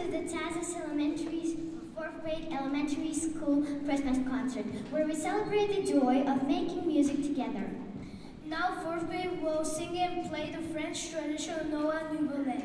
to the TASIS fourth grade elementary school Christmas concert, where we celebrate the joy of making music together. Now fourth grade will sing and play the French traditional Noël Nouveau.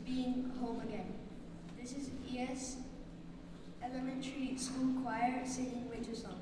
being home again. This is ES Elementary School Choir singing Winter Song.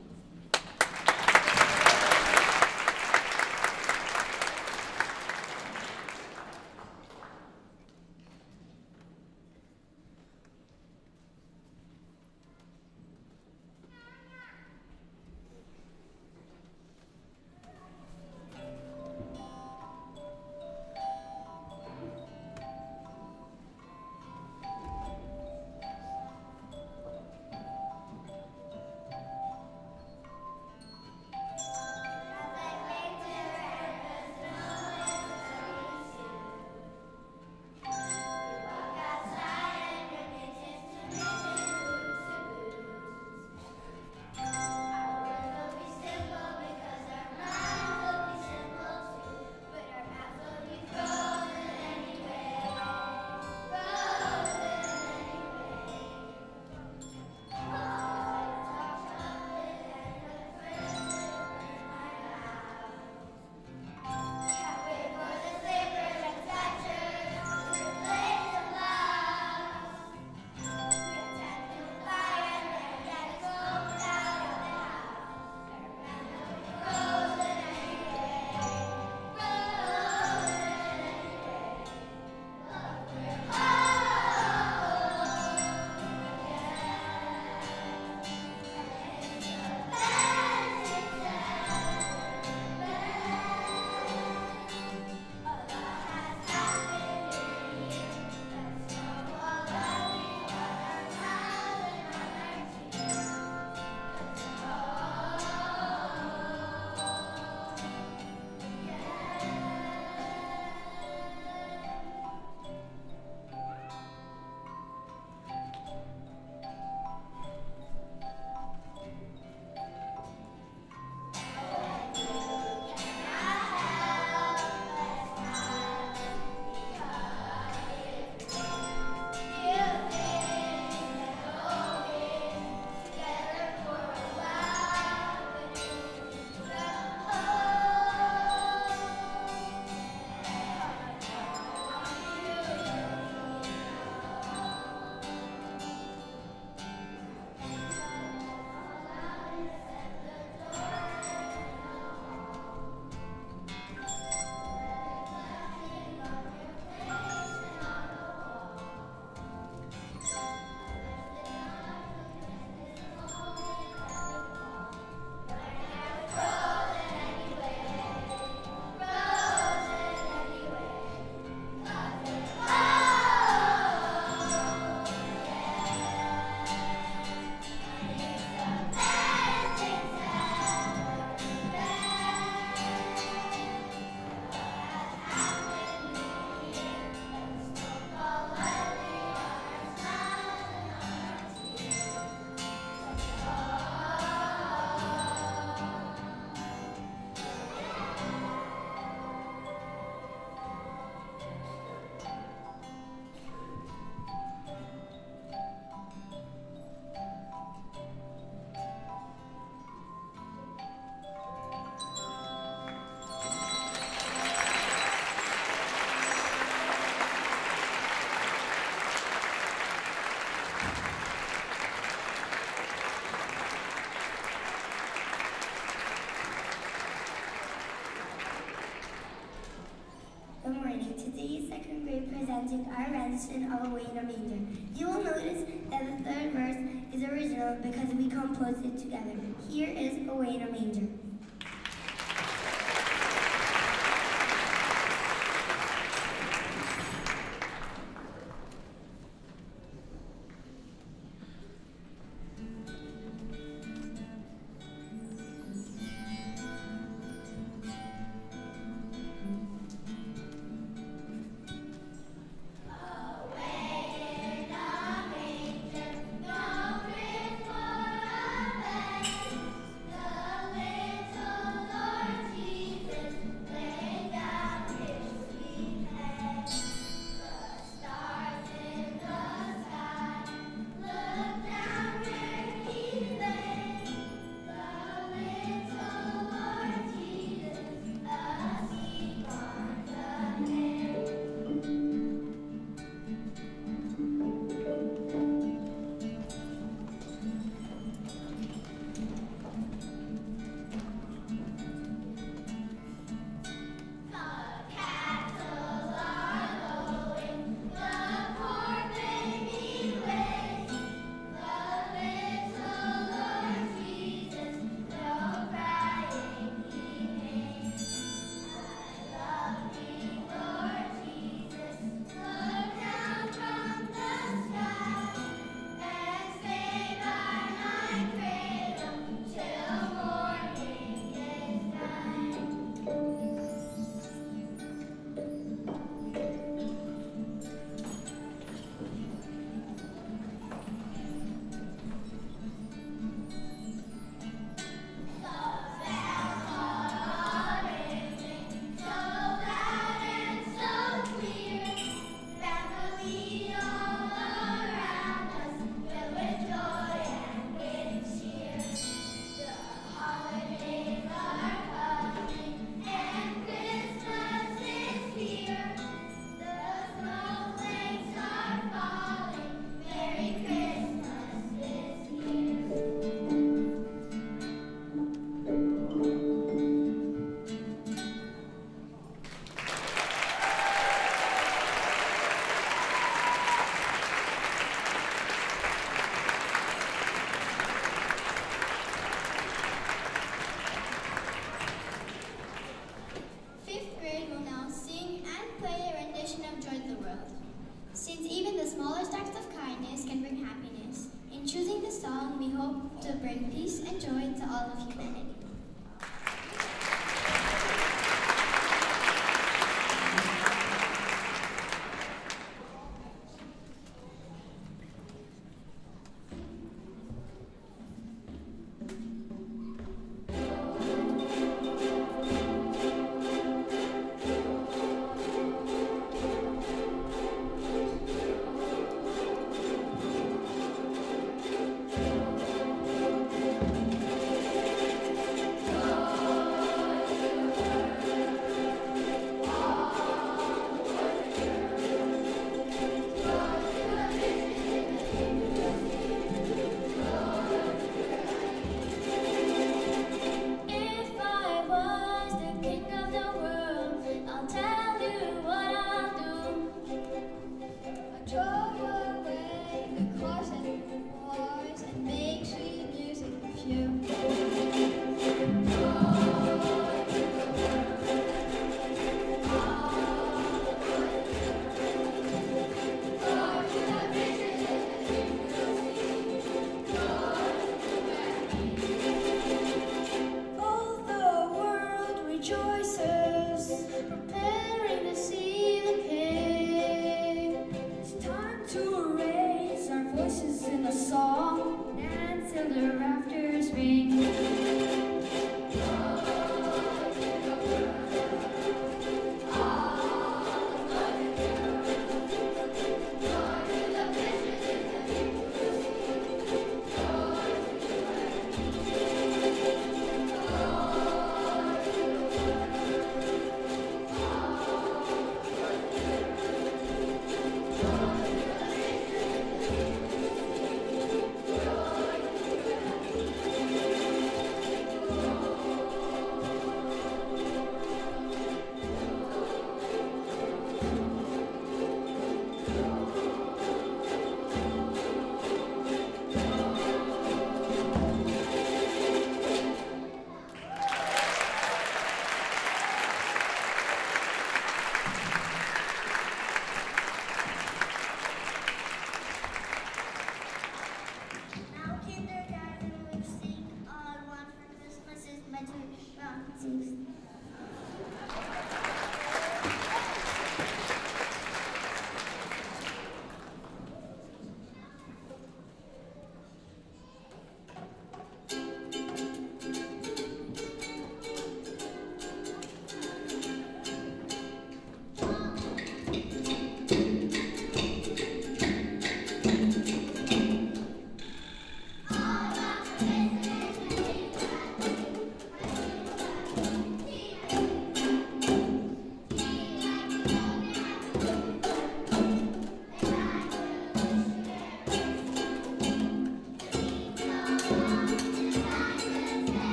presenting our rendition of Away in a Manger. You will notice that the third verse is original because we composed it together. Here is Away in a Manger. Little to bring peace and joy to all of humanity.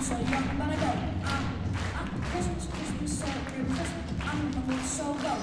so young, but I go. Christmas, Christmas, so Merry Christmas. I'm the one, so go,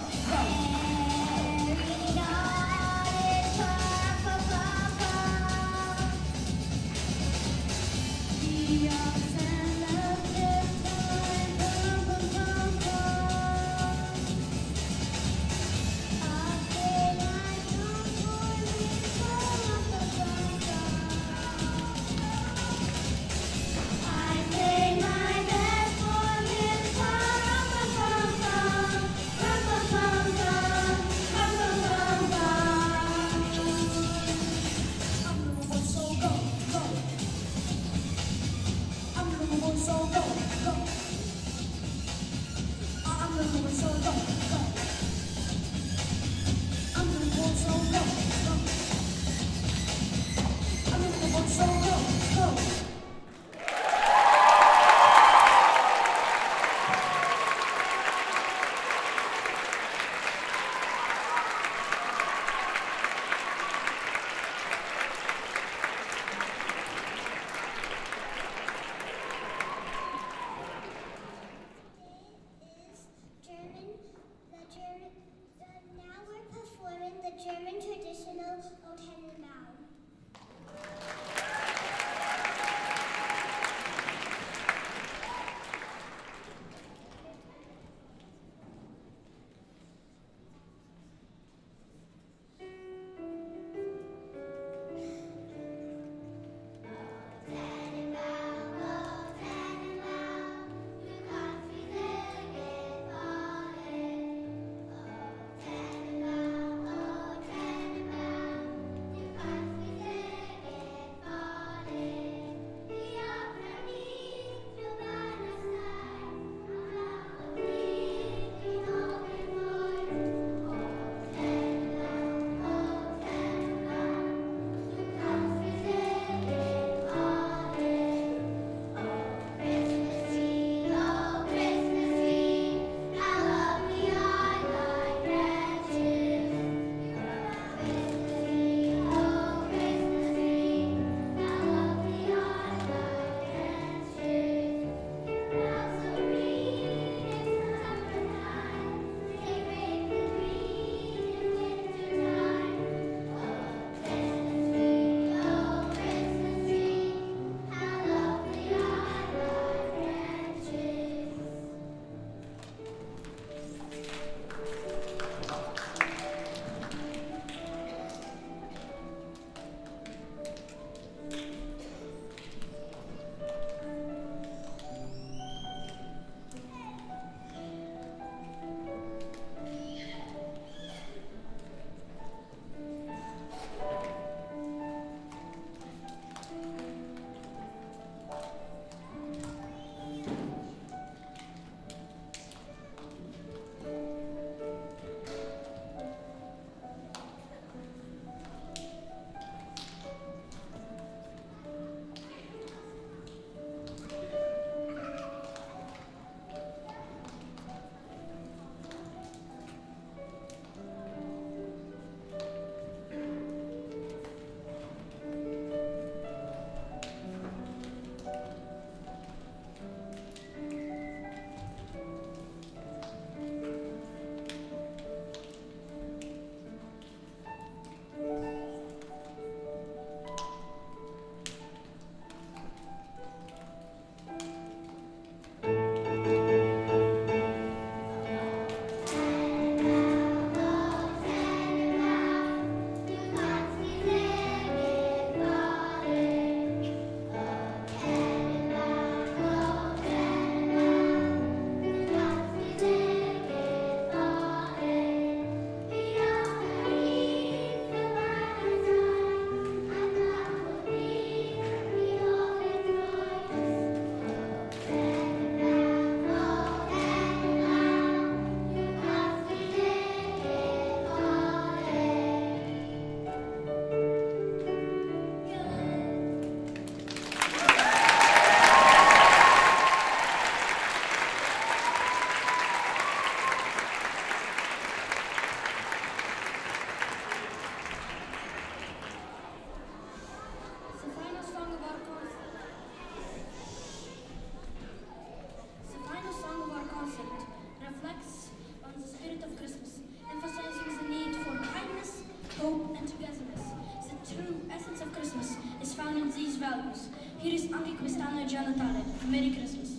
Merry Christmas.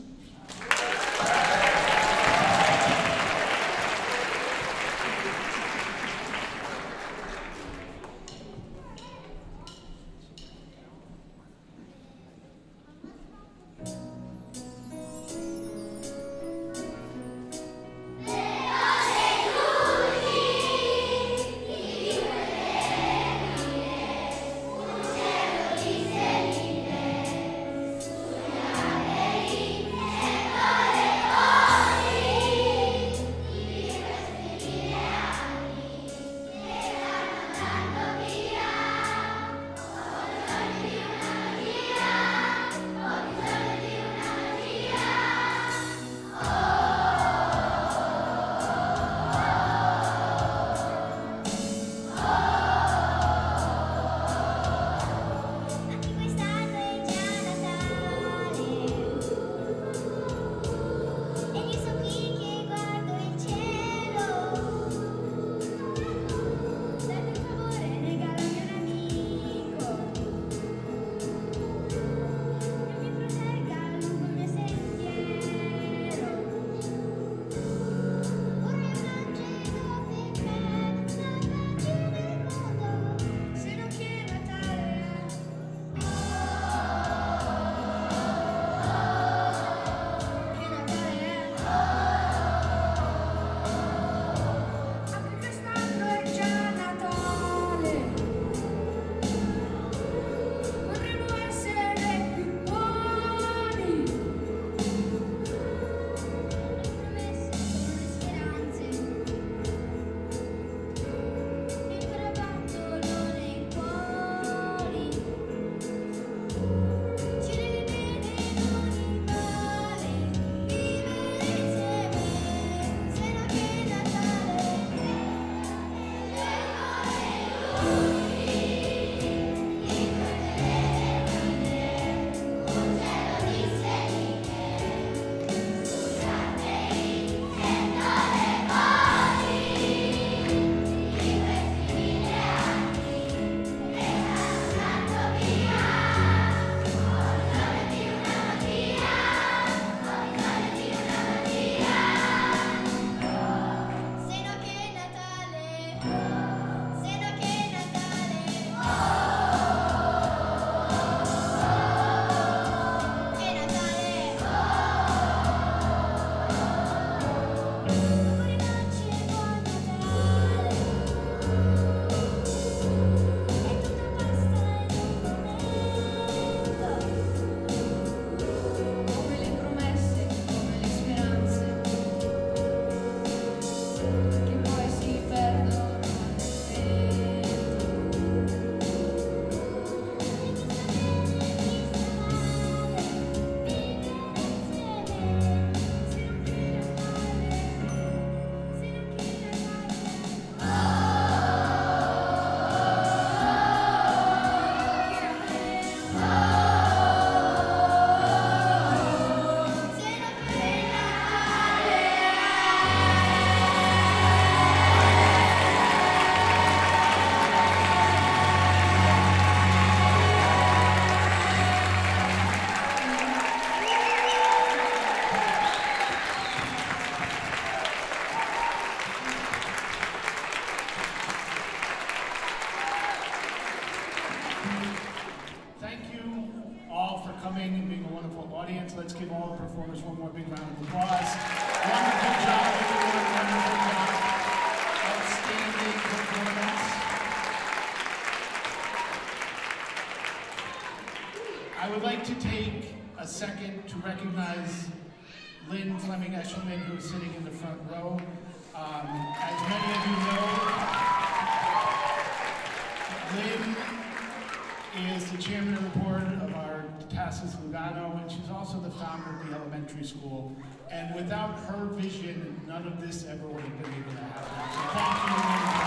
coming and being a wonderful audience. Let's give all the performers one more big round of applause. Wonderful job, everyone. Wonderful job. Outstanding performance. I would like to take a second to recognize Lynn Fleming-Eshelman, who is sitting in the front row. As many of you know, Lynn is the chairman of the board of our TASIS Lugano, and she's also the founder of the elementary school. And without her vision, none of this ever would have been able to happen. So thank you, Lynn, for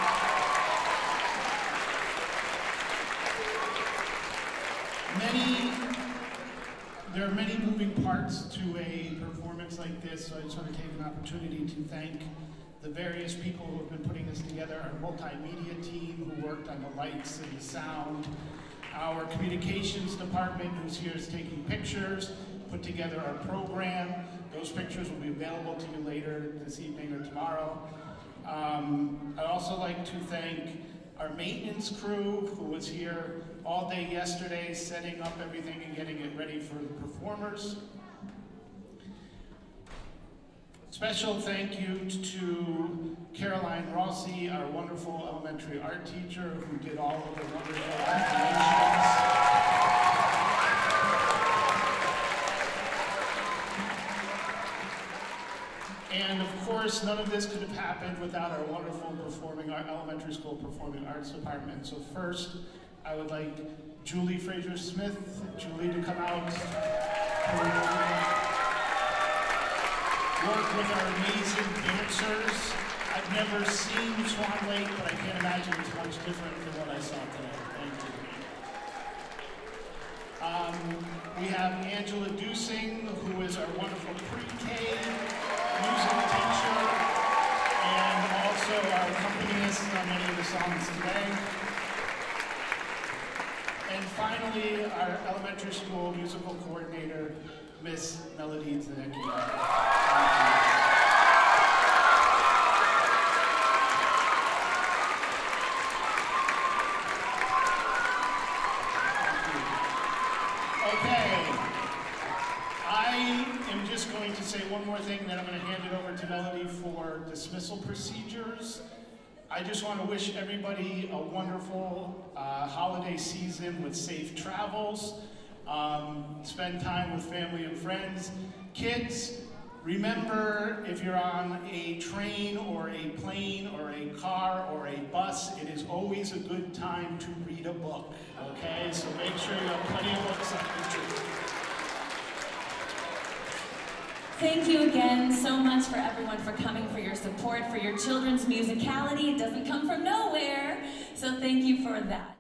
that. There are many moving parts to a performance like this, so I just want to take an opportunity to thank the various people who have been putting this together, our multimedia team who worked on the lights and the sound, our communications department who's here is taking pictures, put together our program. Those pictures will be available to you later this evening or tomorrow. I'd also like to thank our maintenance crew who was here all day yesterday setting up everything and getting it ready for the performers. Special thank you to Caroline Rossi, our wonderful elementary art teacher who did all of the wonderful animations. And of course, none of this could have happened without our wonderful elementary school performing arts department. So first, I would like Julie Fraser-Smith, Julie to come out, work with our amazing dancers. I've never seen Swan Lake, but I can't imagine it's much different than what I saw today. Thank you. We have Angela Dusing, who is our wonderful pre-K music teacher, and also our accompanist on many of the songs today. And finally, our elementary school musical coordinator, Miss Melody Zanecchia. Going to say one more thing, then I'm going to hand it over to Melody for dismissal procedures. I just want to wish everybody a wonderful holiday season with safe travels. Spend time with family and friends. Kids, remember, if you're on a train or a plane or a car or a bus, it is always a good time to read a book, okay? So make sure you have plenty of books on the trip. Thank you again so much for everyone for coming, for your support, for your children's musicality. It doesn't come from nowhere, so thank you for that.